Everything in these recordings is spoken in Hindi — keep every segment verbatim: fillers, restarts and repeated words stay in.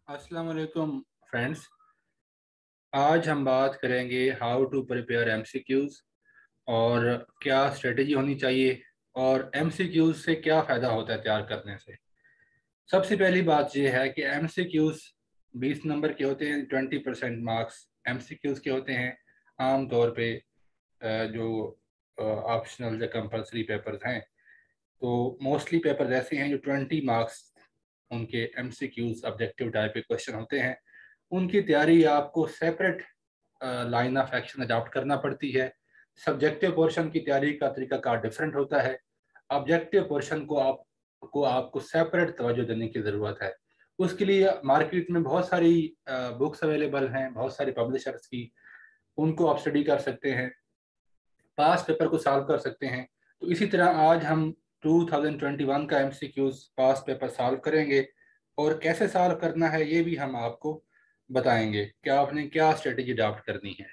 अस्सलाम वालेकुम फ्रेंड्स। आज हम बात करेंगे हाउ टू प्रिपेयर एमसीक्यूज़ और क्या स्ट्रेटजी होनी चाहिए और एमसीक्यूज़ से क्या फ़ायदा होता है तैयार करने से। सबसे पहली बात यह है कि एमसीक्यूज़ बीस नंबर के होते हैं, ट्वेंटी परसेंट मार्क्स एमसीक्यूज़ के होते हैं। आम तौर पे अ, जो ऑप्शनल या कंपलसरी पेपर्स हैं, तो मोस्टली पेपर्स ऐसे हैं जो ट्वेंटी मार्क्स उनके एमसीक्यूज़ ऑब्जेक्टिव टाइप के क्वेश्चन होते हैं। उनकी तैयारी आपको separate line of action adopt करना पड़ती है। सब्जेक्टिव पोर्शन की तैयारी का तरीकाकार डिफरेंट होता है। ऑब्जेक्टिव पोर्शन को आप को आपको सेपरेट तवज्जो देने की ज़रूरत है। उसके लिए मार्केट में बहुत सारी बुक्स अवेलेबल हैं, बहुत सारी पब्लिशर्स की, उनको आप स्टडी कर सकते हैं, पास पेपर को सॉल्व कर सकते हैं। तो इसी तरह आज हम टू थाउजेंड ट्वेंटी वन का एमसीक्यूज़ पास पेपर सॉल्व करेंगे और कैसे सॉल्व करना है ये भी हम आपको बताएंगे कि आपने क्या स्ट्रेटेजी अडॉप्ट करनी है।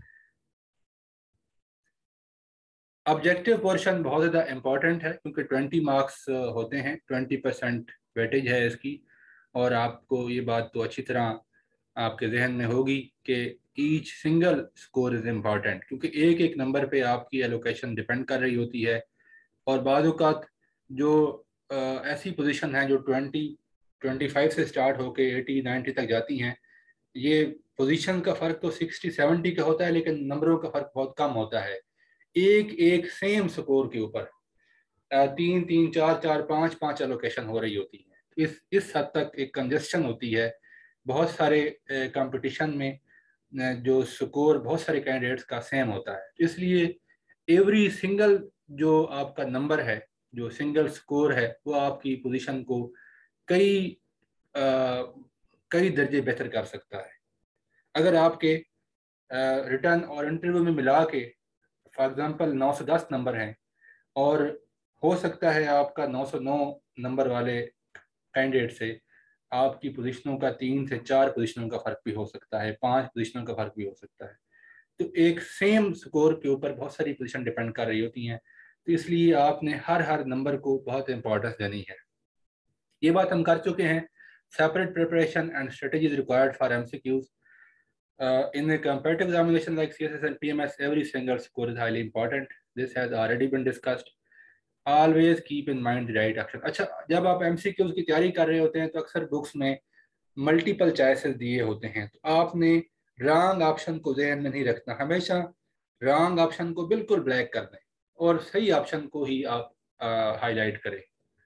ऑब्जेक्टिव पोर्शन बहुत ज़्यादा इम्पॉर्टेंट है क्योंकि ट्वेंटी मार्क्स होते हैं, ट्वेंटी परसेंट वेटेज है इसकी। और आपको ये बात तो अच्छी तरह आपके जहन में होगी कि each single score is important, क्योंकि एक एक नंबर पे आपकी एलोकेशन डिपेंड कर रही होती है। और बाद औक़ात जो अ, ऐसी पोजीशन है जो ट्वेंटी ट्वेंटी फाइव से स्टार्ट होके एटी नाइन्टी तक जाती हैं, ये पोजीशन का फ़र्क तो सिक्सटी सेवेंटी का होता है, लेकिन नंबरों का फ़र्क बहुत कम होता है। एक एक सेम स्कोर के ऊपर अ, तीन तीन चार चार पाँच पाँच एलोकेशन हो रही होती है। इस इस हद तक एक कंजेस्शन होती है बहुत सारे कंपटीशन में, अ, जो स्कोर बहुत सारे कैंडिडेट्स का सेम होता है। इसलिए एवरी सिंगल जो आपका नंबर है, जो सिंगल स्कोर है, वो आपकी पोजीशन को कई अ, कई दर्जे बेहतर कर सकता है। अगर आपके रिटर्न और इंटरव्यू में मिला के फॉर एग्जांपल नौ सौ दस नंबर हैं, और हो सकता है आपका नौ सौ नौ नंबर वाले कैंडिडेट से आपकी पोजीशनों का तीन से चार पोजीशनों का फर्क भी हो सकता है, पांच पोजीशनों का फर्क भी हो सकता है। तो एक सेम स्कोर के ऊपर बहुत सारी पोजीशन डिपेंड कर रही होती हैं, तो इसलिए आपने हर हर नंबर को बहुत इंपॉर्टेंस देनी है। ये बात हम कर चुके हैं। Separate preparation and strategies required for MCQs in a competitive examination like C S S and P M S. Every single score is highly important. This has already been discussed. Always keep in mind the right action. अच्छा, जब आप एमसीक्यूज की तैयारी कर रहे होते हैं तो अक्सर बुक्स में मल्टीपल चॉइसेस दिए होते हैं, तो आपने रॉन्ग ऑप्शन को जहन में नहीं रखना। हमेशा रॉन्ग ऑप्शन को बिल्कुल ब्लैक कर दें और सही ऑप्शन को ही आप हाईलाइट करें।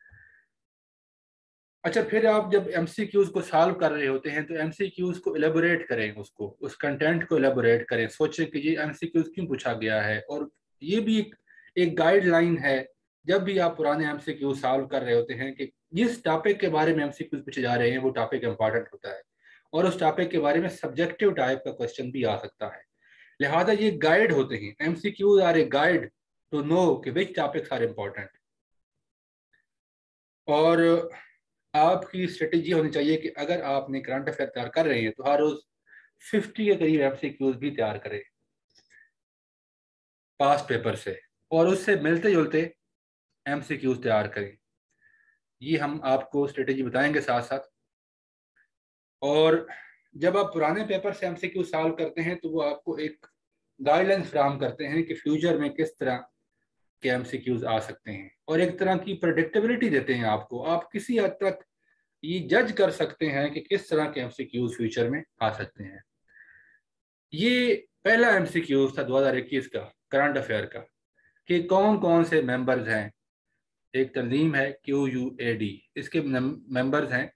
अच्छा, फिर आप जब एमसीक्यूज को सॉल्व कर रहे होते हैं तो एमसीक्यूज को एलेबोरेट करें, उसको उस कंटेंट को एलेबोरेट करें, सोचें कि ये एमसीक्यूज क्यों पूछा गया है। और ये भी एक, एक गाइडलाइन है जब भी आप पुराने एमसीक्यूज सॉल्व कर रहे होते हैं कि जिस टॉपिक के बारे में एमसीक्यूज पूछे जा रहे हैं वो टॉपिक इंपॉर्टेंट होता है, और उस टॉपिक के बारे में सब्जेक्टिव टाइप का क्वेश्चन भी आ सकता है। लिहाजा ये गाइड होते हैं, MCQs are a guide to know कि विच टॉपिक्स आर इम्पोर्टेंट। और आपकी स्ट्रेटेजी होनी चाहिए कि अगर आपने करंट अफेयर तैयार कर रहे हैं तो हर रोज फिफ्टी के करीब एमसीक्यूज भी तैयार करें पास्ट पेपर से, और उससे मिलते जुलते एमसीक्यूज तैयार करें। ये हम आपको स्ट्रेटेजी बताएंगे साथ साथ। और जब आप पुराने पेपर से एमसीक्यू सॉल्व करते हैं तो वो आपको एक गाइडलाइन फ्राहम करते हैं कि फ्यूचर में किस तरह के एमसीक्यूज आ सकते हैं, और एक तरह की प्रेडिक्टेबिलिटी देते हैं आपको। आप किसी हद तक ये जज कर सकते हैं कि किस तरह के एमसीक्यूज फ्यूचर में आ सकते हैं। ये पहला एमसीक्यू था दो हज़ार इक्कीस का करंट अफेयर का, कि कौन कौन से मेंबर्स हैं। एक तंजीम है क्यू यू ए डी, इसके मेंबर्स हैं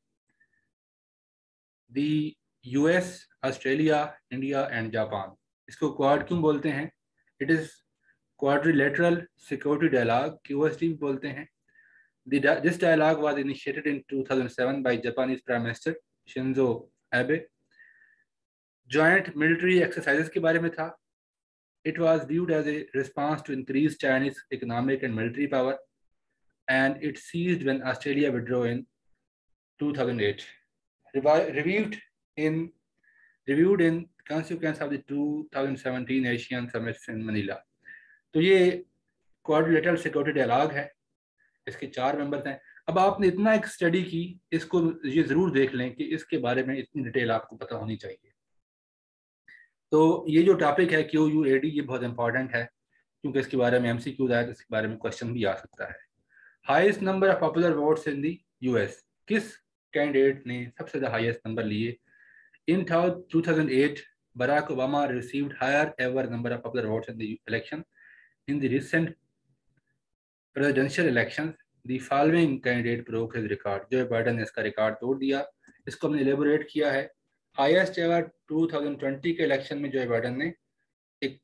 the US, Australia, India and Japan. इसको क्वाड क्यों बोलते हैं? It is quadrilateral security dialogue, QSD बोलते हैं। The, this dialogue was initiated in two thousand seven by Japanese Prime Minister Shinzo Abe. Joint military exercises के बारे में था। It was viewed as a response to increased Chinese economic and military power, and it ceased when Australia withdrew in two thousand eight. Revi- reviewed in reviewed in consequence of the two thousand seventeen Asian summits in Manila. तो ये क्वाड्रिलेटरल सिक्योरिटी डायलॉग है, इसके चार मेंबर्स हैं। अब आपने इतना एक स्टडी की, इसको ये ज़रूर देख लें कि इसके बारे में इतनी डिटेल आपको पता होनी चाहिए। तो ये जो टॉपिक है क्यू यू ए डी, ये बहुत इंपॉर्टेंट है क्योंकि इसके बारे में एम सी क्यूज आए तो इसके बारे में क्वेश्चन भी आ सकता है। Highest number of popular votes in the US, किस कैंडिडेट ने सबसे ज़्यादा हाईएस्ट नंबर लिए? In two thousand eight Barack Obama received higher ever number of popular votes in the election. In the recent presidential elections, the following candidate broke his record. Joe Biden ने इसका रिकॉर्ड तोड़ दिया। इसको हमने एलेबोरेट किया है। Highest ever two thousand twenty के इलेक्शन में जो बाइडन ने एक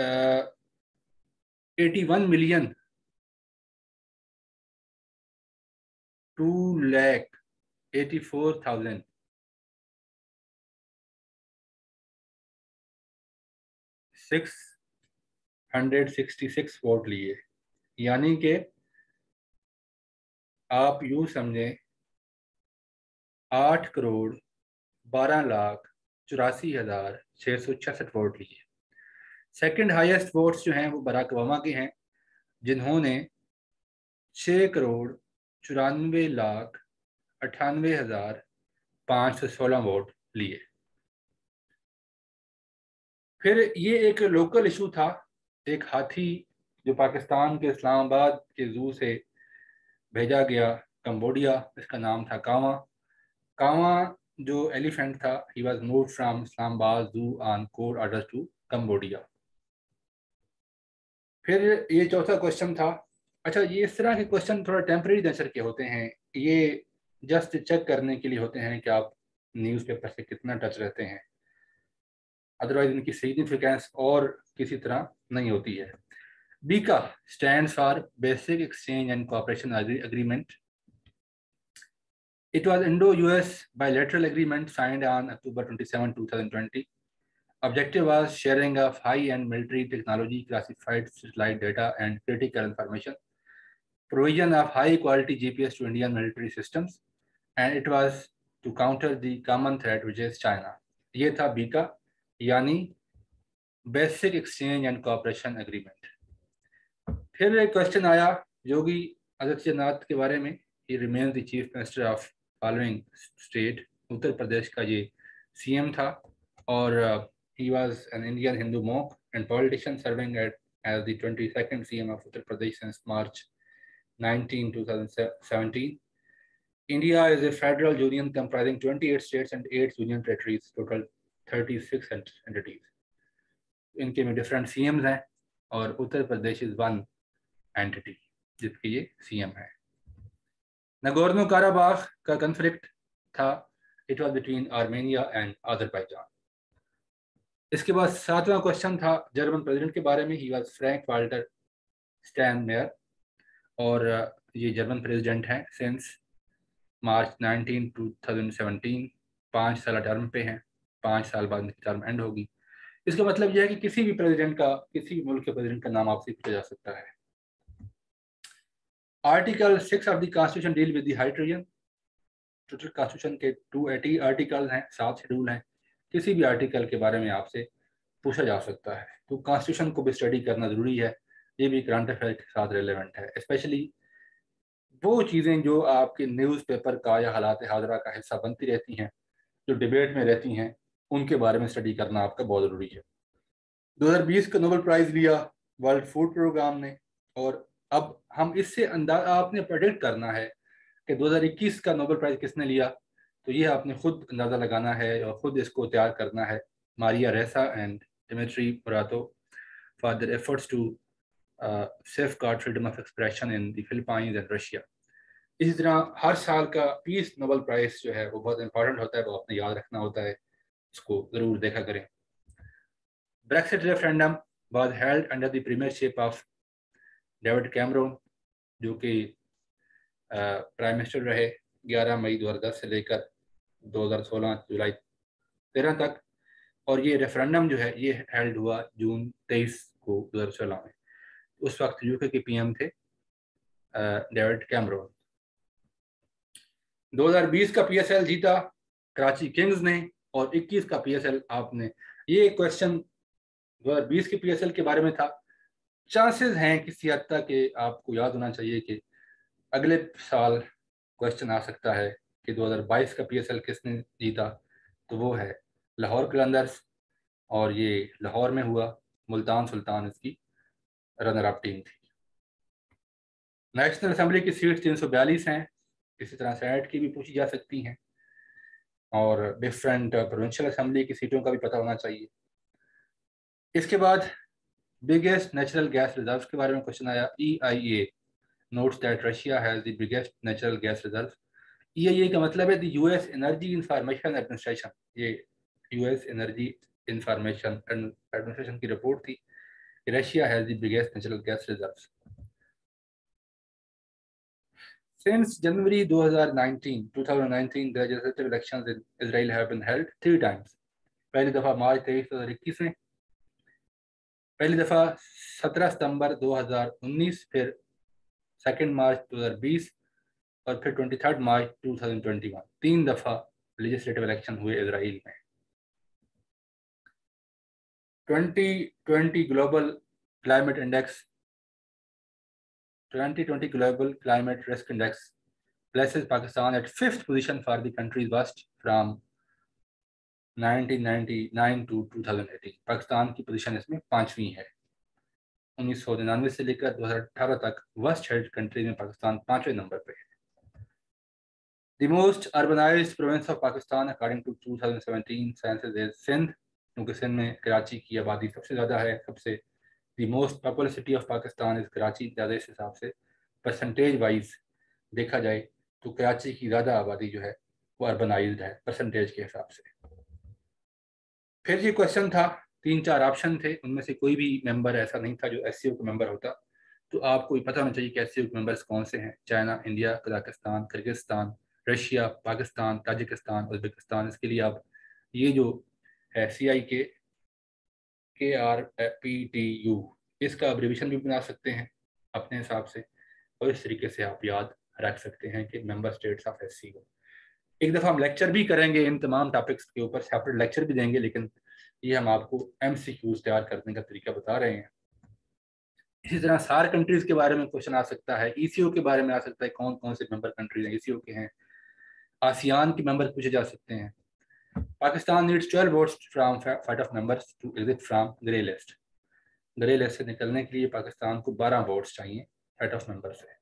eighty one million two lakh eighty four thousand six hundred sixty six vote लिए। यानी कि आप यूं समझें आठ करोड़ बारह लाख चौरासी हजार छः सौ छियासठ वोट लिए। सेकंड हाईएस्ट वोट्स जो हैं वो बराक ओबामा के हैं, जिन्होंने छः करोड़ चौरानवे लाख अट्ठानवे हजार पाँच सौ सोलह वोट लिए। फिर ये एक लोकल इशू था, एक हाथी जो पाकिस्तान के इस्लामाबाद के जू से भेजा गया कंबोडिया, इसका नाम था कावा। कावा जो एलिफेंट था, he was moved from Islamabad zoo on court order to Cambodia. फिर ये चौथा क्वेश्चन था। अच्छा, ये इस तरह के क्वेश्चन थोड़ा टेम्परेरी नेचर के होते हैं, ये जस्ट चेक करने के लिए होते हैं कि आप न्यूज़पेपर से कितना टच रहते हैं, अदरवाइज इनकी सिग्निफिकेंस और किसी तरह नहीं होती है। Bika stands for Basic Exchange and Cooperation Agreement. It was Indo-U S bilateral agreement signed on October twenty-seventh, twenty twenty. Objective was sharing of high-end military technology, classified satellite data, and critical information. Provision of high-quality G P S to Indian military systems, and it was to counter the common threat which is China. ये था बीका, यानी basic exchange and cooperation agreement. फिर एक क्वेश्चन आया योगी आदित्यनाथ के बारे में। He remains the chief minister of following state. Uttar Pradesh का ये सीएम था और he was an Indian Hindu monk and politician serving at as the twenty-second C M of Uttar Pradesh since March nineteenth, twenty seventeen. India is a federal union comprising twenty-eight states and eight union territories, total thirty-six entities. इनके में डिफरेंट सीएम्स हैं और Uttar Pradesh is one entity जिसके ये सीएम है। नगोर्नो काराबाख का कन्फ्लिक्ट था, it was between Armenia and Azerbaijan. इसके बाद सातवां क्वेश्चन था जर्मन प्रेसिडेंट के बारे में। He was Frank Walter Steinmeier और ये जर्मन प्रेसिडेंट हैं since March nineteen two thousand seventeen. पाँच साल टर्म पे हैं, पाँच साल बाद इनकी टर्म एंड होगी। इसका मतलब यह है कि किसी भी प्रेसिडेंट का, किसी भी मुल्क के प्रेसिडेंट का नाम आपसे पूछा जा सकता है। Article six of the constitution deal with the high treason. Total constitution के टू एटी आर्टिकल हैं, सात शेड्यूल हैं। किसी भी आर्टिकल के बारे में आपसे पूछा जा सकता है, तो कॉन्स्टिट्यूशन को भी स्टडी करना ज़रूरी है। ये भी करंट अफेयर के साथ रिलेवेंट है, स्पेशली वो चीज़ें जो आपके न्यूज़पेपर का या हालात हाजरा का हिस्सा बनती रहती हैं, जो डिबेट में रहती हैं, उनके बारे में स्टडी करना आपका बहुत ज़रूरी है। दो हज़ार बीस का नोबेल प्राइज़ लिया वर्ल्ड फूड प्रोग्राम ने, और अब हम इससे अंदाज आपने प्रेडिक्ट करना है कि दो हज़ार इक्कीस का नोबेल प्राइज़ किसने लिया, तो ये आपने खुद अंदाज़ा लगाना है और ख़ुद इसको तैयार करना है। Maria Ressa and Dmitry Muratov for their efforts to safeguard freedom of expression in the Philippines and Russia. इसी तरह हर साल का पीस नोबेल प्राइज़ जो है वो बहुत इंपॉर्टेंट होता है, वो आपने याद रखना होता है, इसको ज़रूर देखा करें। Brexit referendum was held under the premiership of David Cameron, जो कि प्राइम मिनिस्टर रहे ग्यारह मई दो हज़ार दस से लेकर दो हज़ार सोलह जुलाई तेरह तक। और ये रेफरेंडम जो है ये हेल्ड हुआ जून तेईस को दो हज़ार सोलह में। उस वक्त यूके के पीएम थे डेविड कैमरून। दो हज़ार बीस का पीएसएल जीता कराची किंग्स ने और इक्कीस का पीएसएल आपने, ये क्वेश्चन दो हज़ार बीस के पीएसएल के बारे में था। चांसेस हैं किसी हद तक कि आपको याद होना चाहिए कि अगले साल क्वेश्चन आ सकता है कि दो हज़ार बाईस का पीएसएल किसने जीता, तो वो है लाहौर कलंदर्स, और ये लाहौर में हुआ। मुल्तान सुल्तान इसकी रनर अप टीम थी। नेशनल असेंबली की सीट तीन सौ बयालीस हैं। इसी तरह सेनेट की भी पूछी जा सकती हैं, और डिफरेंट प्रोविंशियल असेंबली की सीटों का भी पता होना चाहिए। इसके बाद बिगेस्ट नेचुरल गैस रिजर्व्स के बारे में क्वेश्चन आया। ई आई ए notes that Russia has the biggest natural gas reserves. E I A का मतलब है the U S Energy Information Administration। ये U S Energy Information Administration की रिपोर्ट थी कि Russia has the biggest natural gas reserves. Since January twenty nineteen, twenty nineteen, the legislative elections in Israel have been held three times. पहली दफा मार्च तेईस दो हजार इक्कीस में, पहली दफा सत्रह सितंबर दो हजार उन्नीस, फिर सेकेंड मार्च दो हजार बीस, और फिर तेईस मार्च दो हज़ार इक्कीस। तीन दफा लेजिस्लेटिव इलेक्शन हुए इजराइल में। Twenty twenty global climate index twenty twenty global climate risk index places Pakistan at fifth position for the country's worst from nineteen ninety nine to twenty eighteen. Pakistan की पोजीशन इसमें पांचवी है। उन्नीस सौ निन्यानवे से लेकर दो हज़ार अठारह तक वर्स्ट हेल्थ कंट्री में पाकिस्तान पांचवें नंबर पे है। The most urbanized province of Pakistan according to twenty seventeen census is Sindh, क्योंकि सिंध में कराची की आबादी सबसे ज़्यादा है। सबसे the most populous city of Pakistan is Karachi. ज़्यादा इस हिसाब से परसेंटेज वाइज देखा जाए तो कराची की ज़्यादा आबादी जो है वो अर्बनाइज्ड है परसेंटेज के हिसाब से। फिर ये क्वेश्चन था, तीन चार ऑप्शन थे, उनमें से कोई भी मेंबर ऐसा नहीं था जो एस सी ओ का मेंबर होता। तो आपको पता होना चाहिए कि एस सी ओ के मेंबर्स कौन से हैं। China, India, Kazakhstan, Kyrgyzstan, Russia, Pakistan, Tajikistan, Uzbekistan. इसके लिए आप ये जो है सी I K K R P T U, इसका अब्रीविएशन भी बना सकते हैं अपने हिसाब से, और इस तरीके से आप याद रख सकते हैं कि member states of S C O. एक दफ़ा हम लेक्चर भी करेंगे इन तमाम टॉपिक्स के ऊपर, सेपरेट लेक्चर भी देंगे, लेकिन ये हम आपको एम सी क्यूज तैयार करने का तरीका बता रहे हैं। इसी तरह सार कंट्रीज के बारे में क्वेश्चन आ सकता है, ई सी ओ के बारे में आ सकता है, कौन कौन से मेंबर कंट्रीज ई सी ओ के हैं। आसियान के मेंबर पूछे जा सकते हैं। Pakistan needs twelve votes from five of members to exit from grey list. Grey list से निकलने के लिए पाकिस्तान को बारह वोट्स चाहिए फाइव ऑफ मेंबर से।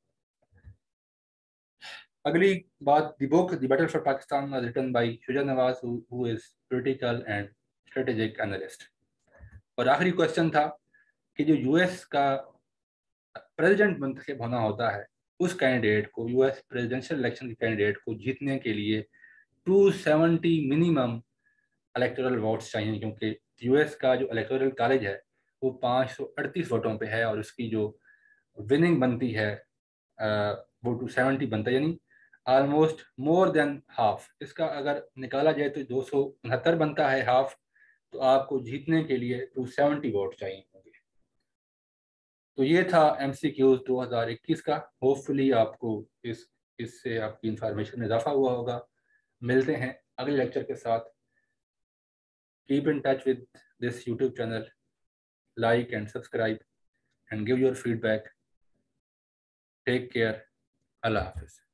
अगली बात, the book the battle for Pakistan was written by Shuja Nawaz, who is political and strategic analyst. और आखिरी क्वेश्चन था कि जो यूएस का प्रेसिडेंट मुंतखब होना होता है, उस कैंडिडेट को, यूएस प्रेसिडेंशियल इलेक्शन के कैंडिडेट को जीतने के लिए two seventy minimum electoral votes चाहिए, क्योंकि यूएस का जो इलेक्टोरल कॉलेज है वो पाँच सौ अड़तीस वोटों पे है, और उसकी जो विनिंग बनती है वो टू सेवेंटी बनता है, यानी ऑलमोस्ट मोर देन हाफ। इसका अगर निकाला जाए तो दो सौ उनहत्तर बनता है हाफ। तो आपको जीतने के लिए टू सेवेंटी वोट चाहिए होंगे। तो ये था एम सी क्यूज दो हज़ार इक्कीस का। होपफुली आपको इस इससे आपकी इंफॉर्मेशन में इजाफा हुआ होगा। मिलते हैं अगले लेक्चर के साथ। Keep in touch with this YouTube channel, like and subscribe and give your feedback. Take care. Allah Hafiz.